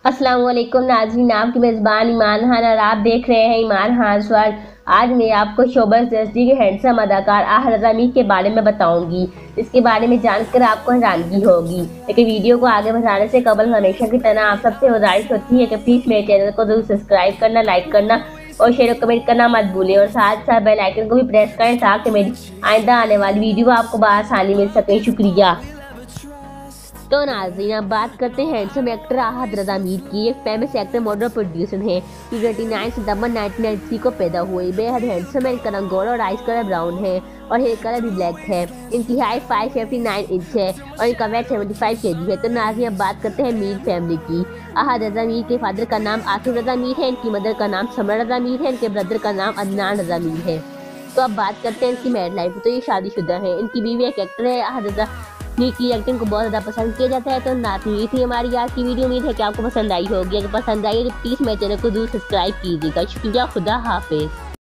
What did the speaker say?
अस्सलाम वालेकुम नाज़रीन, आपकी मेज़बान ईमान खान और आप देख रहे हैं ईमान खान वर्ल्ड। आज मैं आपको शोबज़ इंडस्ट्री के हैंडसम अदाकार आहद रज़ा मीर के बारे में बताऊंगी। इसके बारे में जानकर आपको हैरानगी होगी, लेकिन वीडियो को आगे बढ़ाने से कबल हमेशा की तरह आप सबसे गुजारिश होती है कि प्लीज़ मेरे चैनल को जरूर सब्सक्राइब करना, लाइक करना और शेयर और कमेंट करना मत भूलें और साथ साथ बेल आइकन को भी प्रेस करें ताकि मेरी आइंदा आने वाली वीडियो आपको बआसानी मिल सके। शुक्रिया। तो नाज़रीन, अब बात करते हैं हैंडसम एक्टर आहद रज़ा मीर की। एक फेमस एक्टर, मॉडल, प्रोड्यूसर हैं। 29 सितंबर 1993 को पैदा हुए। बेहद हैंडसम है। इनका रंग गोरा और आइस कलर ब्राउन है और हेयर कलर भी ब्लैक है। इनकी हाइट 559 इंच है और इनका वेट 75 kg है। तो नाज़रीन, अब बात करते हैं मीर फैमिली की। आहद रज़ा मीर के फादर का नाम आसिफ रज़ा मीर है। इनकी मदर का नाम समरा रज़ा मीर है। इनके ब्रदर का नाम अदनान रज़ा मीर है। तो अब बात करते हैं इनकी मैरिड लाइफ। तो ये शादीशुदा है। इनकी बीवी एक एक्टर है। आहद रज़ा मीर की एक्टिंग को बहुत ज़्यादा पसंद किया जाता है। तो नाज़रीन, ये थी हमारी आज की वीडियो। उम्मीद है कि आपको पसंद आई होगी। अगर पसंद आई तो प्लीज़ मेरे चैनल को जरूर सब्सक्राइब कीजिएगा। शुक्रिया। खुदा हाफिज़।